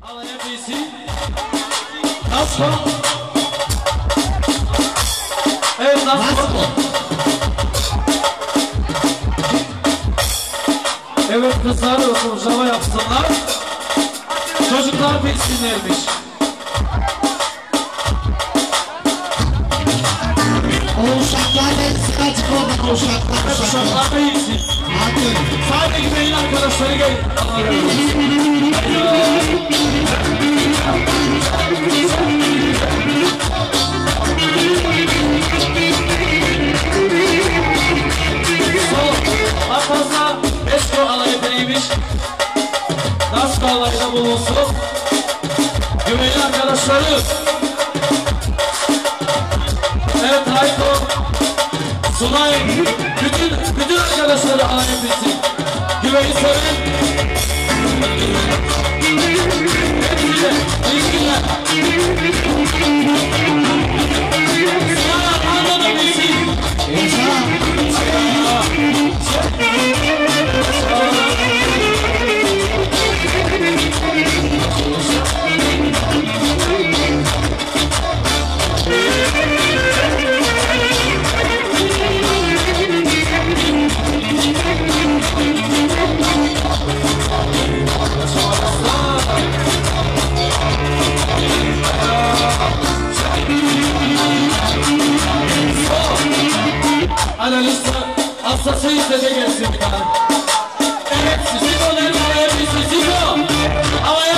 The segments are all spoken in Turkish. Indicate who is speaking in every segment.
Speaker 1: Alaya BC. Nasıl? Evet nasıl? Evet kızlar oturuşlama yapsınlar. Çocuklar bilsinlermiş.
Speaker 2: Uşaklar ve sıkacık olan uşaklar.
Speaker 1: Uşaklar da iyisin.
Speaker 2: Hadi.
Speaker 1: Sadece gideyin arkadaşları gel. Fazla esko alayıpıymış. Dasko alayına bulunsun. Güvenli arkadaşları. Evet Hayko, Sunay, bütün arkadaşları alayıpıysın. Güvenli seven. Hepsiyle, iyi günler. Sunay anladım bilsin. Analista hastası izlede gelsin bir tane. Evet, Siko der havaya bilsin, Siko! Havaya!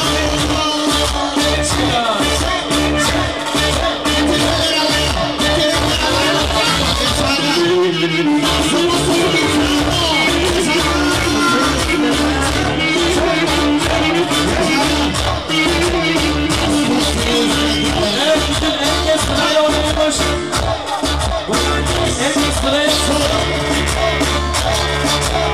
Speaker 1: Evet, bütün herkes sırayla oynuyormuş. Herkes sıraya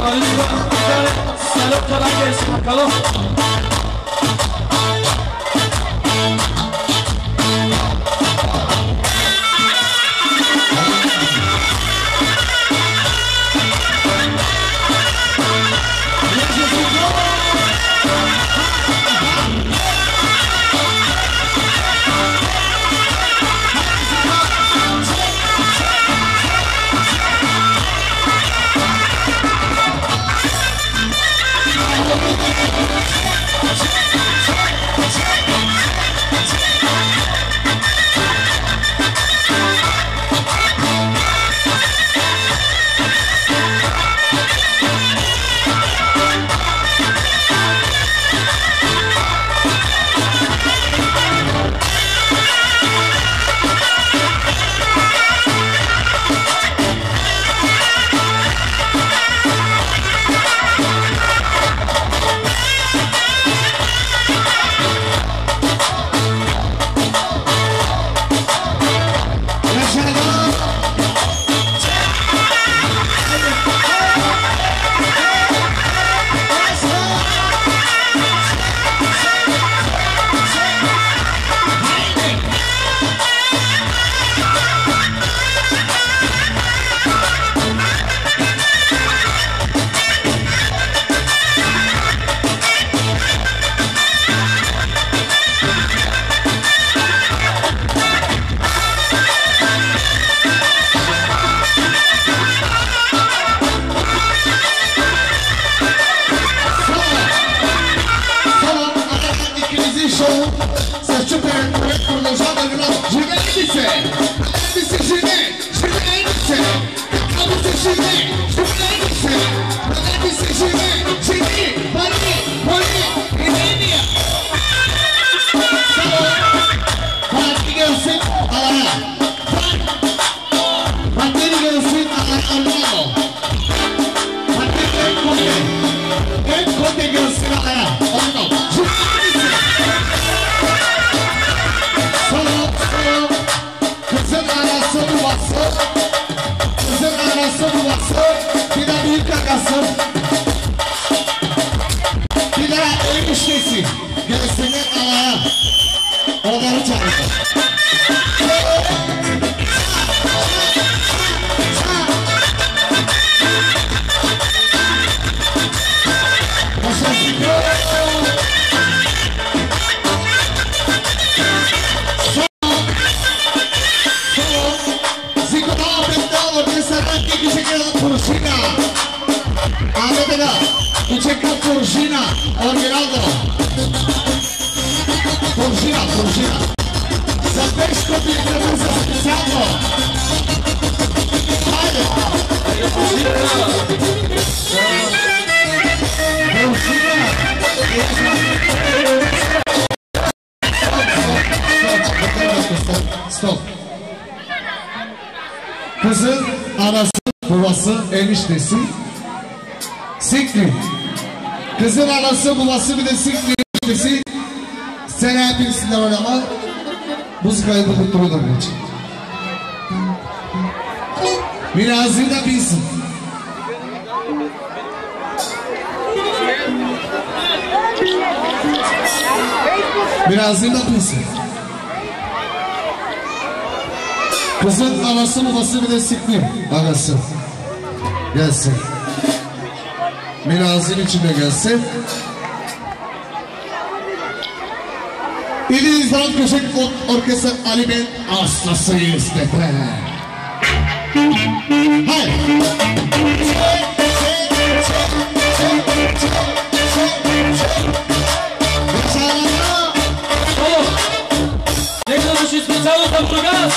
Speaker 1: Karizma, bir tane salep falan gelsin bakalım.
Speaker 2: Kızın anası, babası, eniştesi Sikli. Kızın anası, babası bir de Sikli eniştesi. Sen hepinsinden oynama. Müzikayı da tutturuyorlar için. Birazcık da bilsin. Birazcık da bilsin. Kızın anası babası bir de Sikli anası. Gelsin. Birazcık içinde gelsin. İliz Darat Köşek Orkestra Ali Ben hastasıyız tepe. Hayır.
Speaker 1: Negros especiados da Burgas.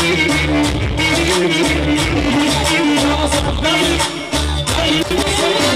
Speaker 1: Vamos a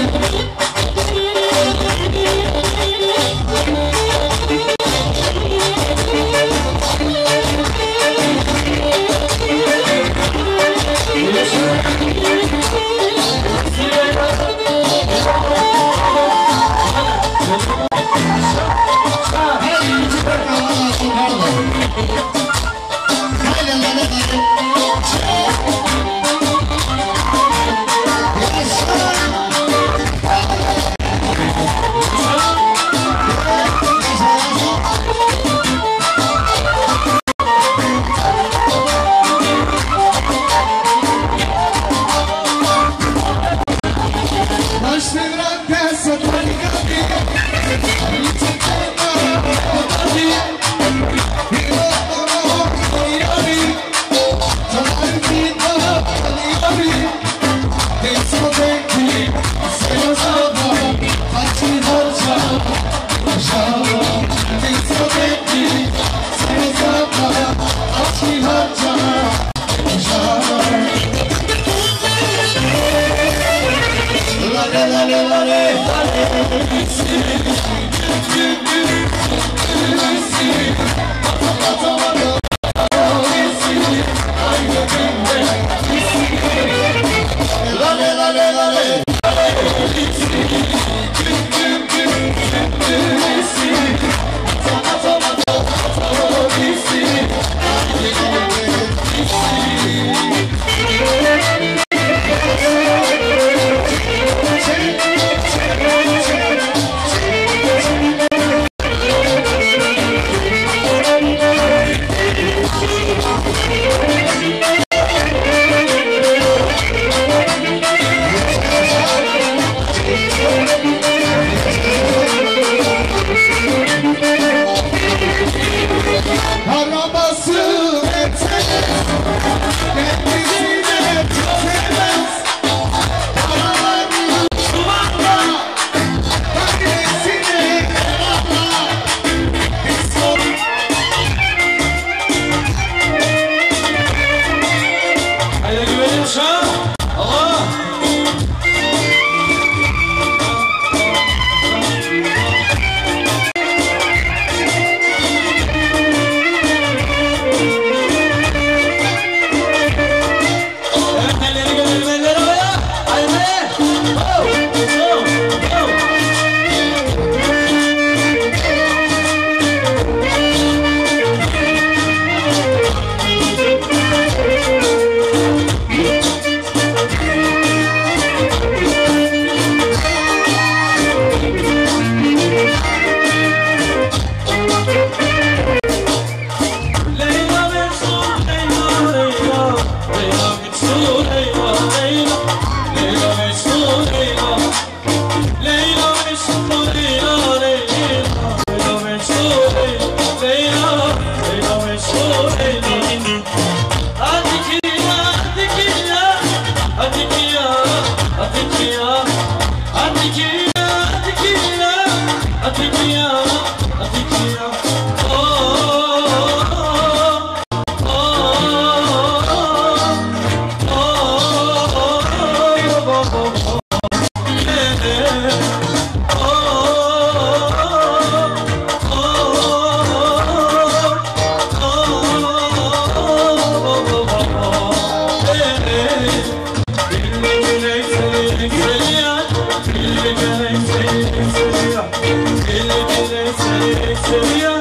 Speaker 1: Seviyor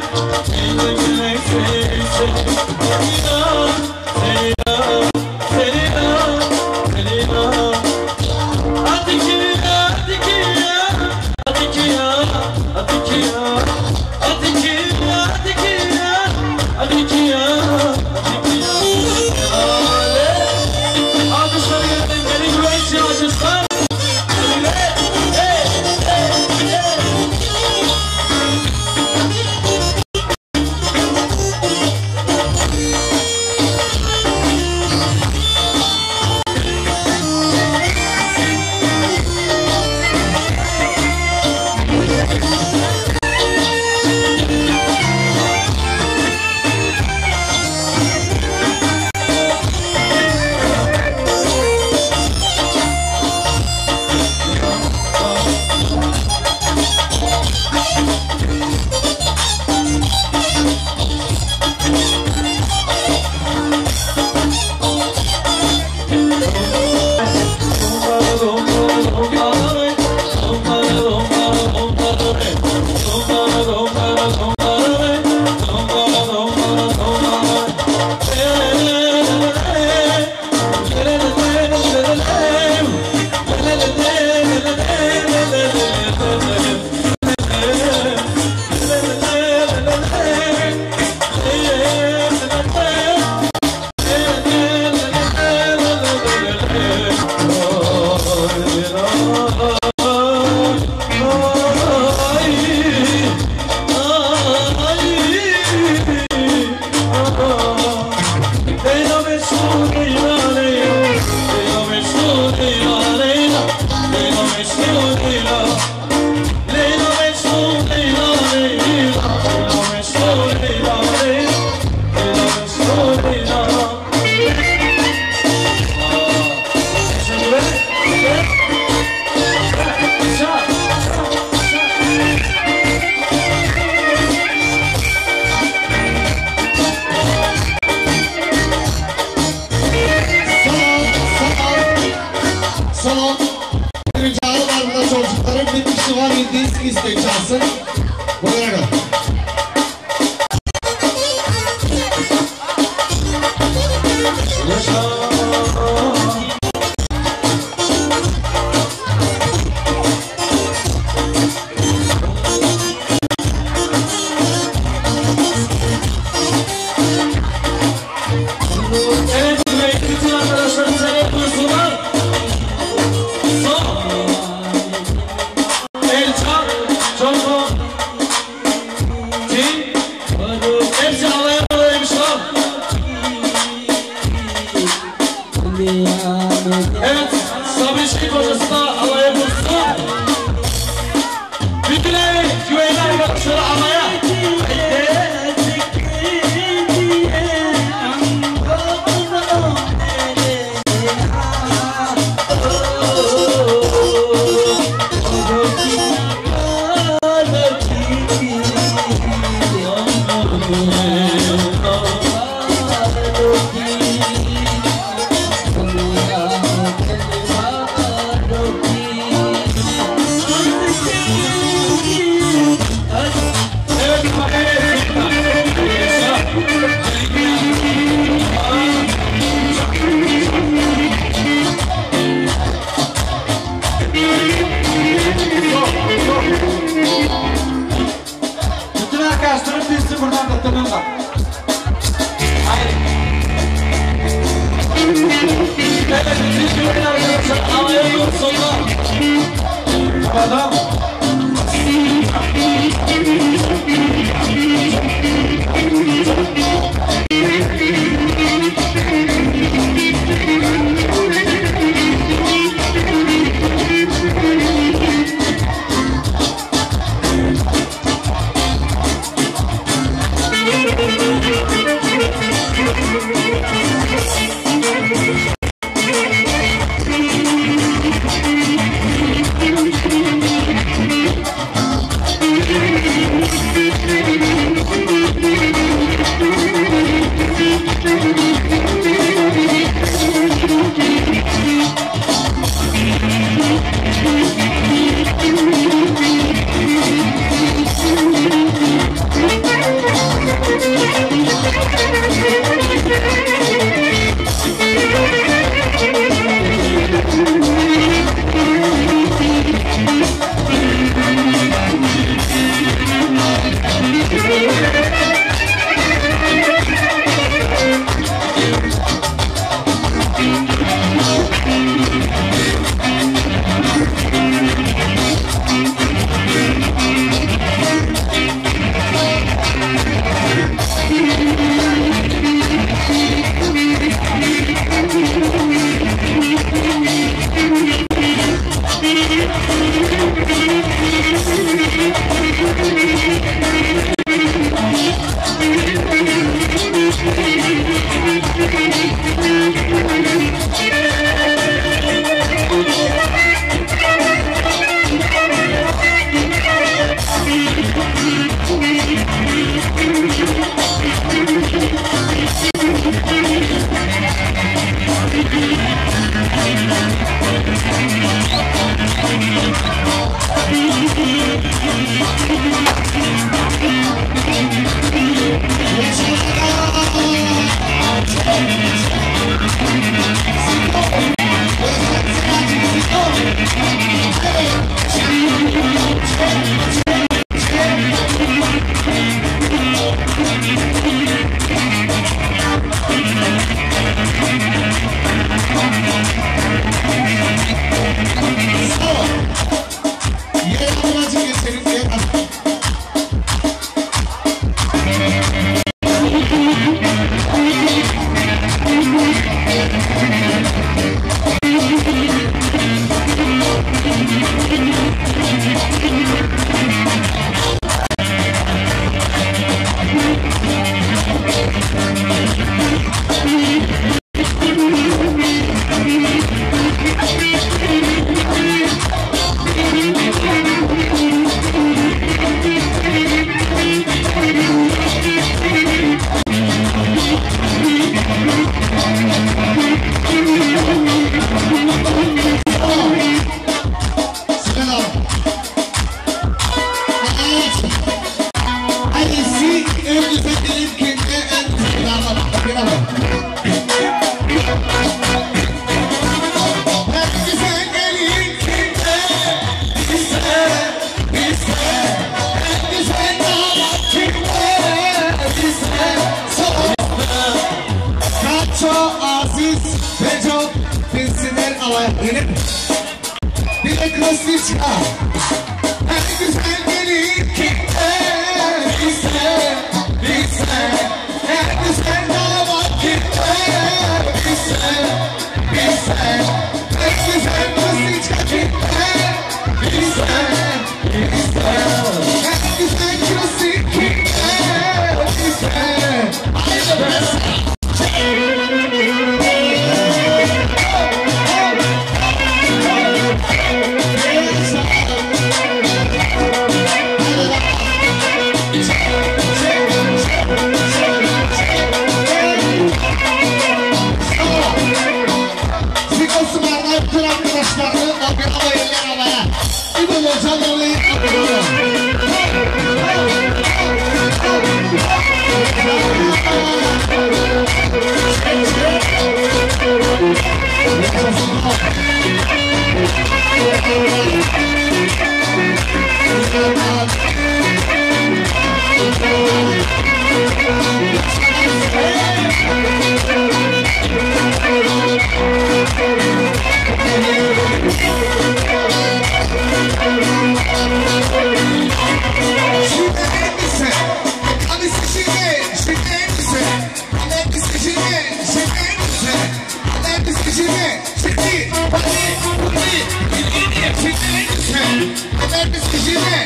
Speaker 2: disk istek çalsın. Buraya kadar.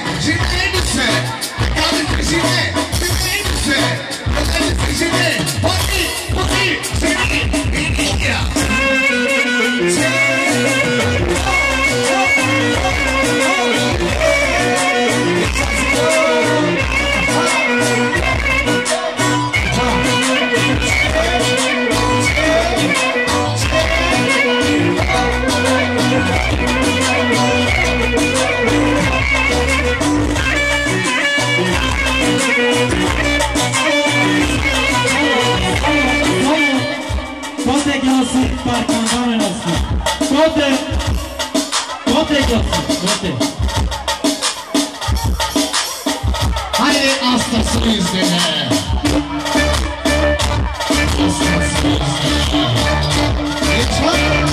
Speaker 2: Haydi hastasını izleme. Hastasını izleme. Lütfen.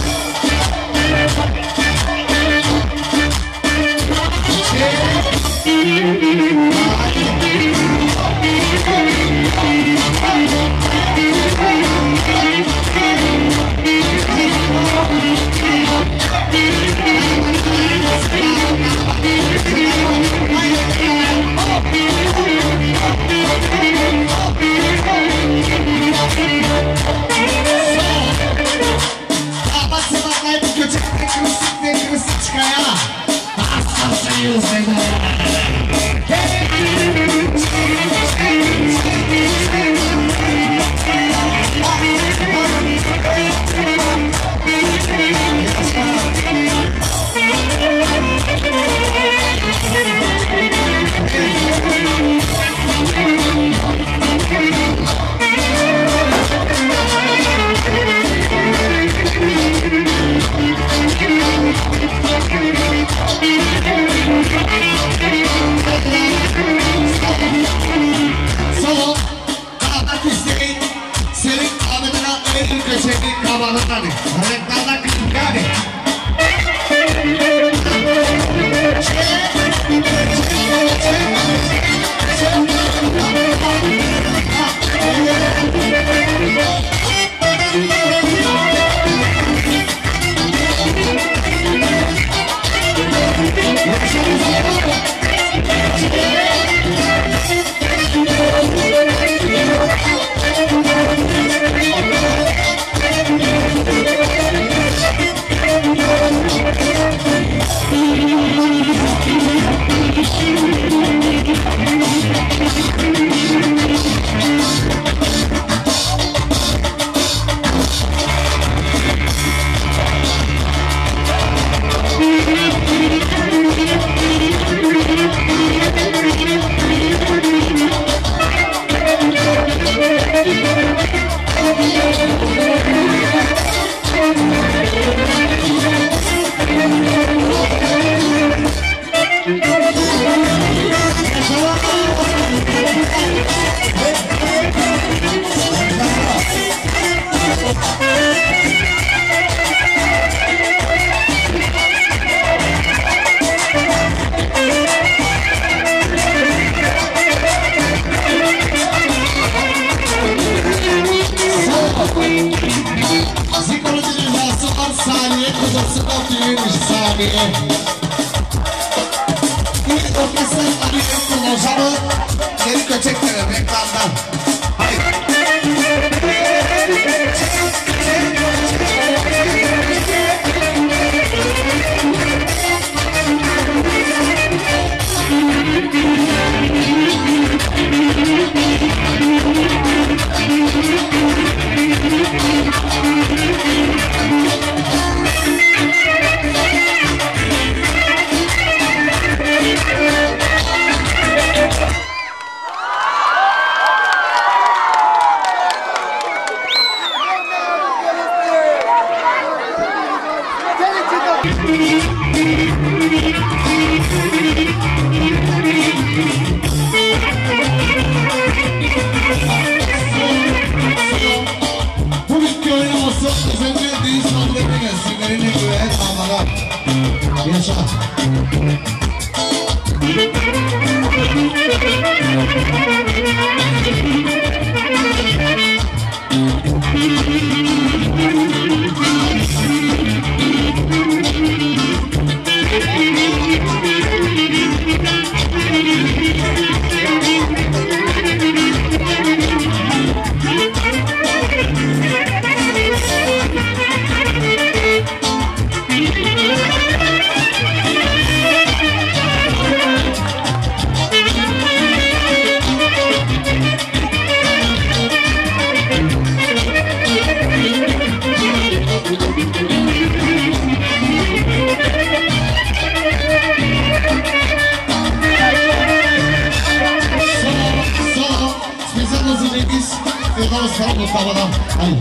Speaker 2: Mustafa. Hayır.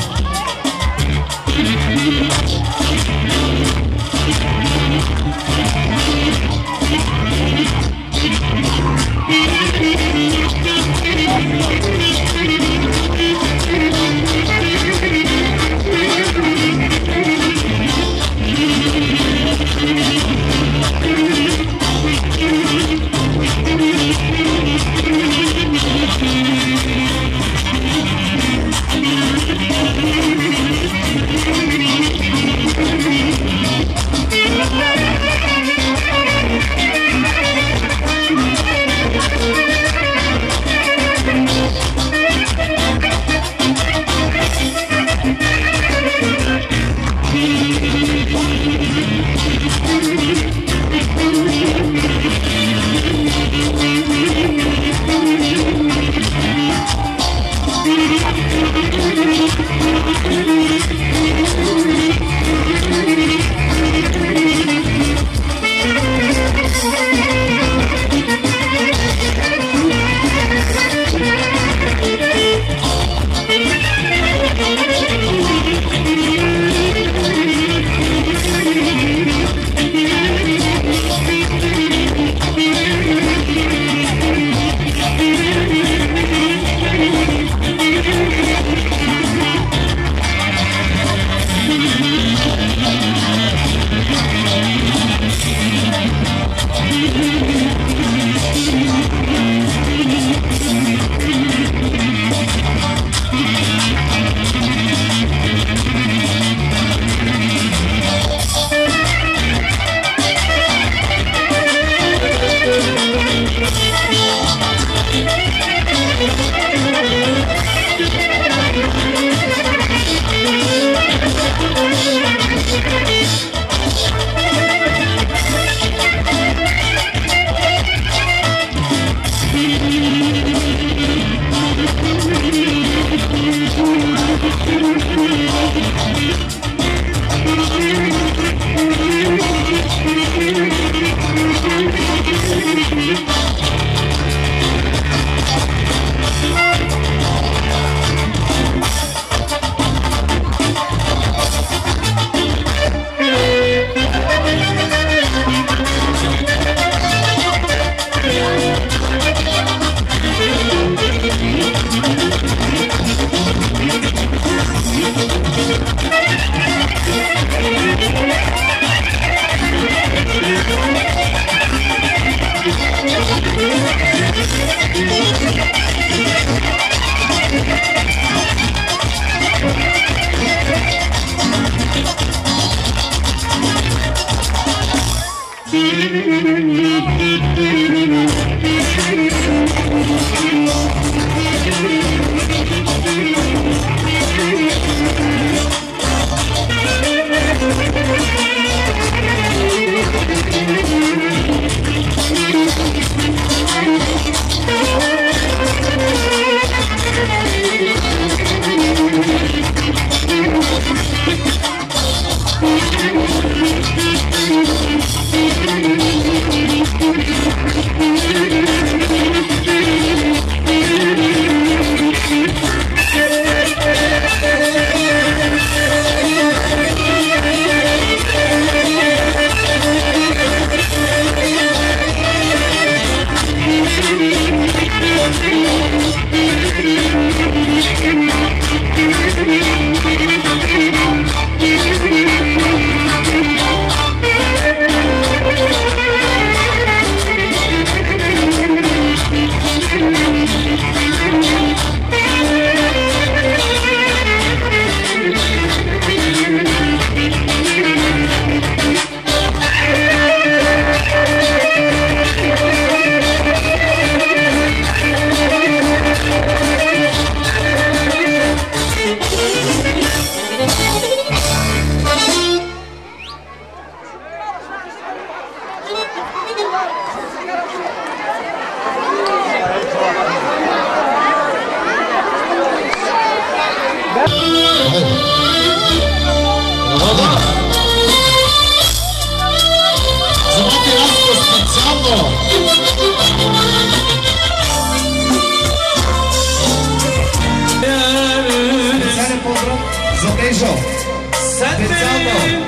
Speaker 1: benim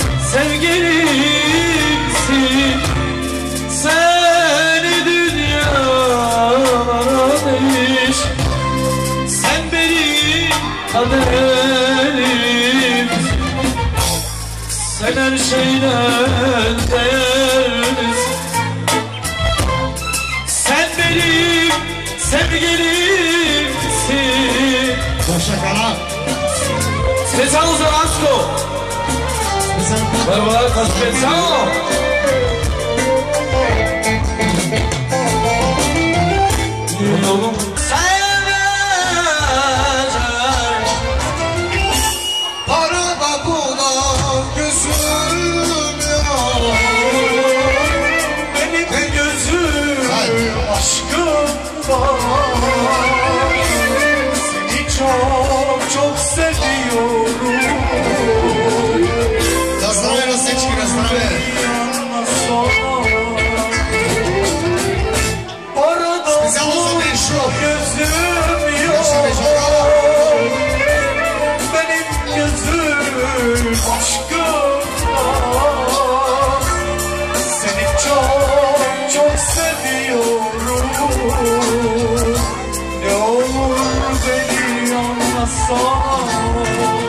Speaker 1: sevgilimsin. Seni dünyalara demiş. Sen benim kaderimsin. Sen her şeyden değerlisin. Sen benim sevgilimsin.
Speaker 2: Başa kala.
Speaker 1: Specjalno za Lasko. Barbarka specjalno. Yolum sevecek.
Speaker 2: Arada buna gözüm yok.
Speaker 1: Benim gözüm aşkım var. Seni çok çok seviyorum.
Speaker 2: Nazdravě na sečky, nazdravě. Speciálno za Míšu.
Speaker 1: Gözüm
Speaker 2: Míša, Míša,
Speaker 1: benim gözüm aşkım var. Seni çok çok seviyorum. Ne olur beni anlasana.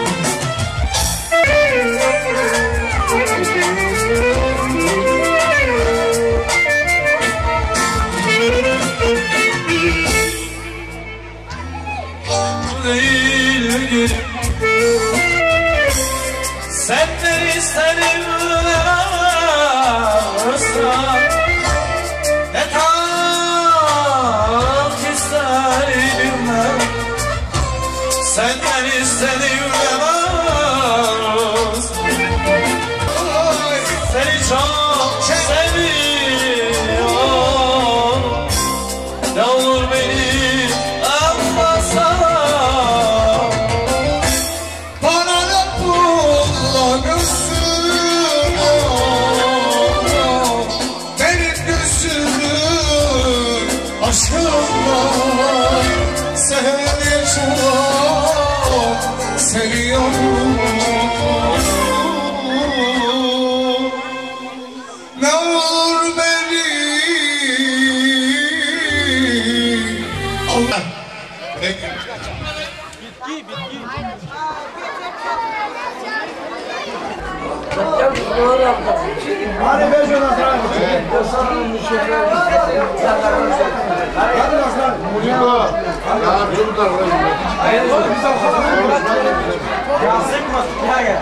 Speaker 1: Değil gülüm. Senden isterim ne varsa, ne tak isterim ben. Senden isterim ne varsa. Seni çok seviyorum. Ne olur beni anlasana.
Speaker 2: Bana da pulla gözüm yok. Benim gözümün aşkım var. Seni çok seviyorum. Ne olur beni Allah. Peki.
Speaker 3: Hadi ver şunu Nazran. Hadi Nazran.
Speaker 2: Mucibo. Ya çocuklar.
Speaker 3: Ya sıkma. Ya gel.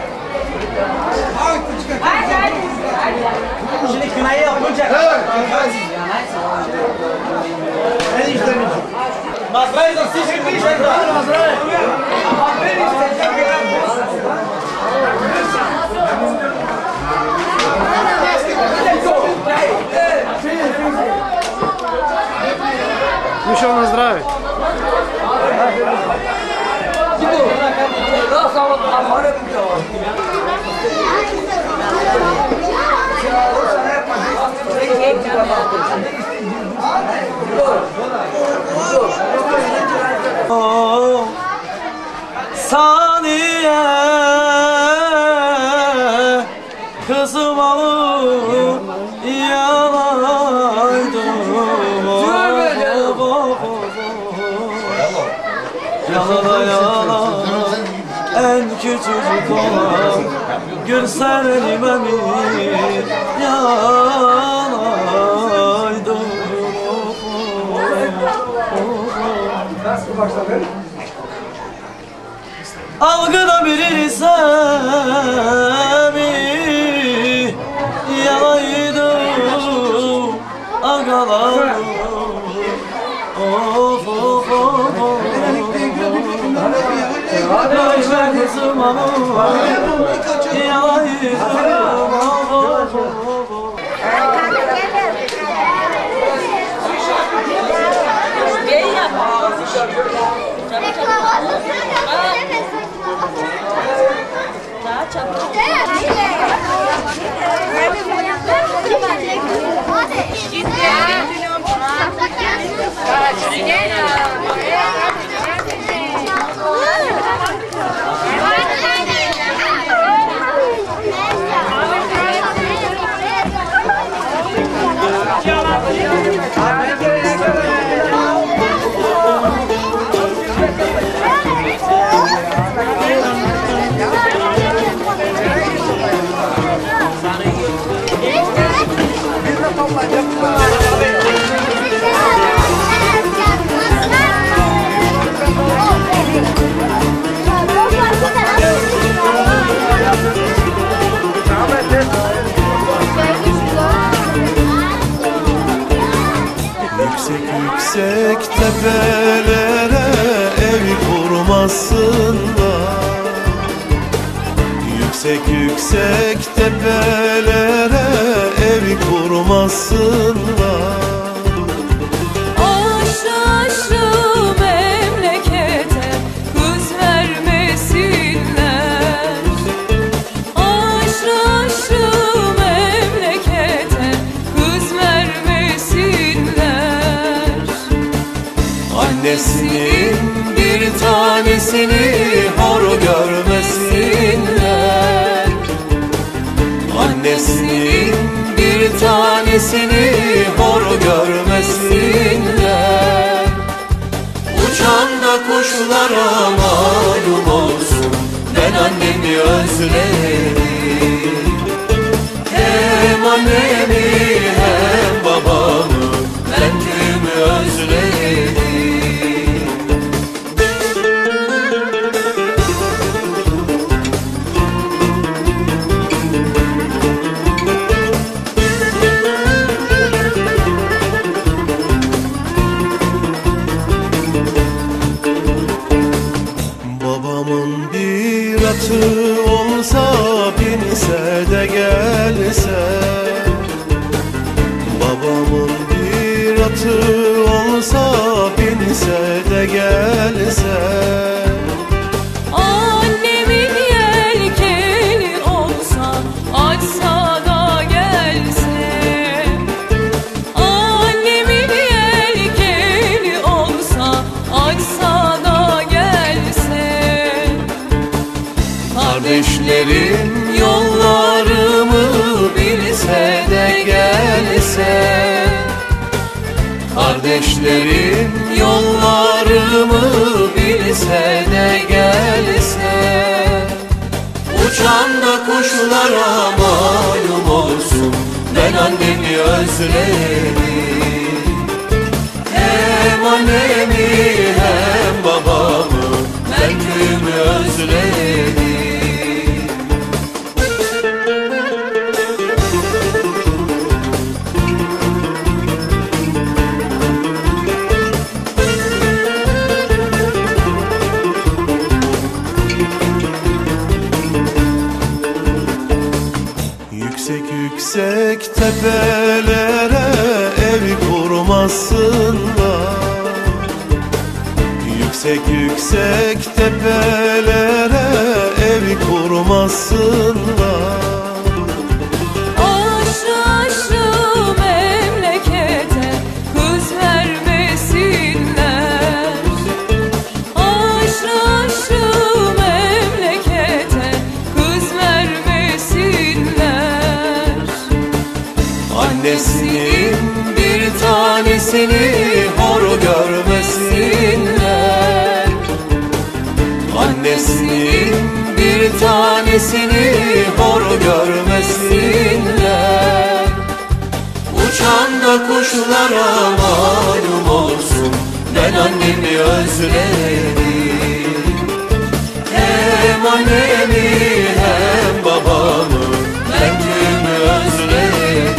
Speaker 3: Şimdi kınayı yapacak.
Speaker 2: Evet.
Speaker 3: Ne işlemiş? Nazran da sizin bir şey var. Nazran. Ben isteyeceğim.
Speaker 4: Еще на здравие.
Speaker 1: Saniye kızım alıp yanaydım. Yana yana en küçücük olan Gülserenime mi yanaydım. Algıda bir semi yanaydım agalarım. Of of of of. Gözle kızım ama yanaydım. Of of of.
Speaker 5: Daha çabuk.
Speaker 4: Yüksek yüksek tepelere ev kurmasınlar. Yüksek yüksek tepelere ev kurmasınlar.
Speaker 5: Aşrı aşrı memlekete kız vermesinler. Aşrı aşrı memlekete kız vermesinler.
Speaker 4: Annesinin bir tanesini hor görmesinler. Annesinin bir tanesini hor görmesinler. Uçan da kuşlara malum olsun, ben annemi özledim. Hem annemi hem babamı, ben köyümü özledim. Babamın bir atı olsa, binse de gelse. Babamın bir atı olsa, binse de gelse.
Speaker 5: Annemin yelkeni olsa, açsa da gelse. Annemin yelkeni olsa, açsa da gelse.
Speaker 4: Kardeşlerim yollarımı bilse de gelse. Kardeşlerim yollarımı bilse de gelse. Uçan da kuşlara malum olsun, ben annemi özledim. Hem annemi hem babamı, ben köyümü özledim. Yüksek yüksek tepelere ev kurmasınlar. Yüksek yüksek tepelere ev kurmasınlar.
Speaker 5: Aşrı aşrı memlekete kız vermesinler. Aşrı aşrı memlekete kız vermesinler.
Speaker 4: Annesinin bir tanesini hor görmesinler. Annesinin bir tanesini hor görmesinler. Uçan da kuşlara malum olsun, ben annemi özledim. Hem annemi hem babamı, ben köyümü özledim.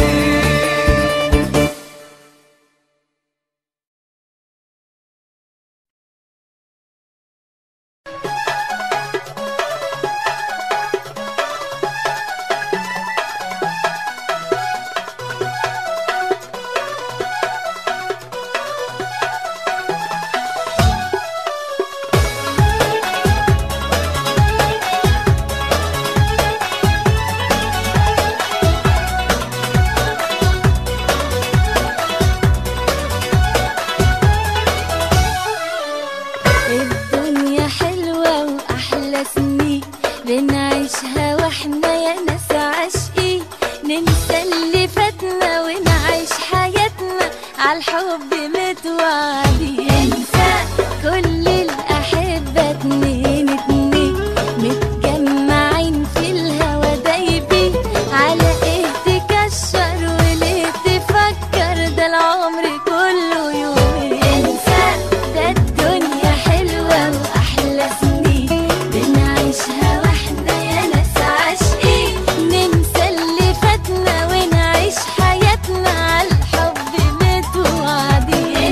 Speaker 6: الدنيا حلوة وأحلى سنين بنعيشها واحنا يا ناس عاشقين، ننسى اللي فاتنا ونعيش حياتنا عالحب متوعدين. انسى كل الأحبة اتنين اتنين متجمعين في الهوا دايبين. على ايه تكشر وليه تفكر، ده العمر كله يومين. انسى ده الدنيا حلوة وأحلى سنين بنعيشها واحنا يا ناس عاشقين، ننسى اللي فاتنا ونعيش حياتنا عالحب متوعدين.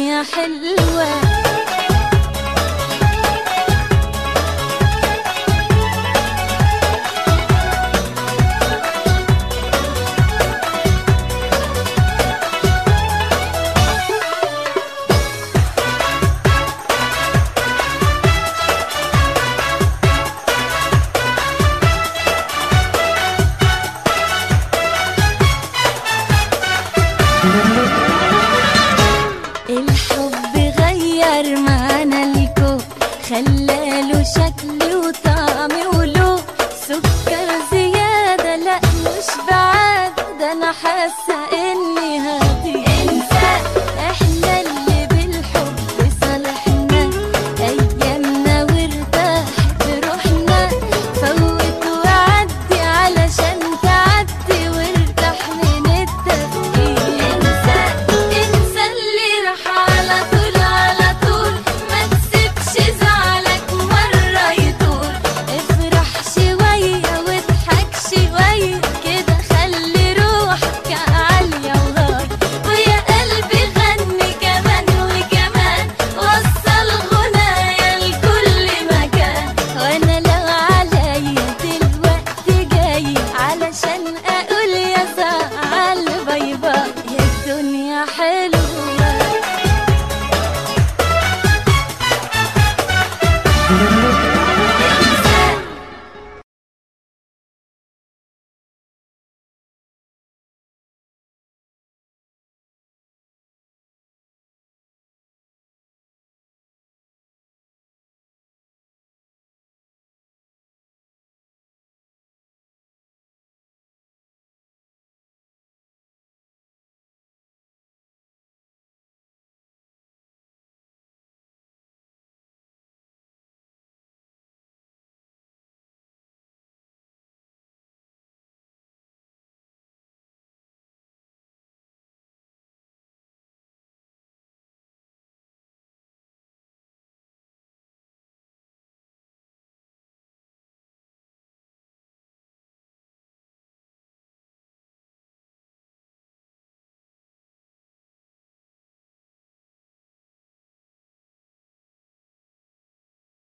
Speaker 6: الدنيا حلوة. الحب غير معنا الكون، خلاله شكل وطعم